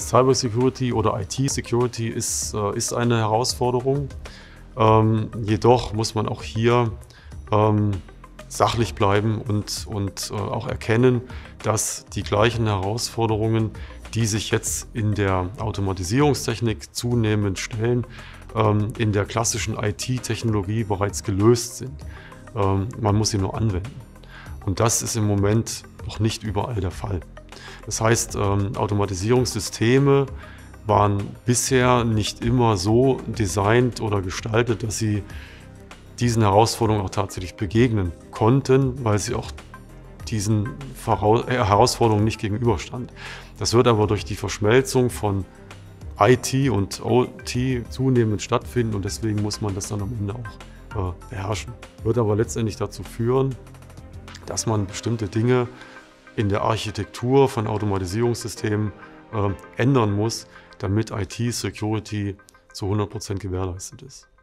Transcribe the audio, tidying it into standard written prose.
Cybersecurity oder IT-Security ist eine Herausforderung. Jedoch muss man auch hier sachlich bleiben und auch erkennen, dass die gleichen Herausforderungen, die sich jetzt in der Automatisierungstechnik zunehmend stellen, in der klassischen IT-Technologie bereits gelöst sind. Man muss sie nur anwenden. Und das ist im Moment noch nicht überall der Fall. Das heißt, Automatisierungssysteme waren bisher nicht immer so designt oder gestaltet, dass sie diesen Herausforderungen auch tatsächlich begegnen konnten, weil sie auch diesen Herausforderungen nicht gegenüberstand. Das wird aber durch die Verschmelzung von IT und OT zunehmend stattfinden und deswegen muss man das dann am Ende auch beherrschen. Wird aber letztendlich dazu führen, dass man bestimmte Dinge in der Architektur von Automatisierungssystemen ändern muss, damit IT-Security zu 100% gewährleistet ist.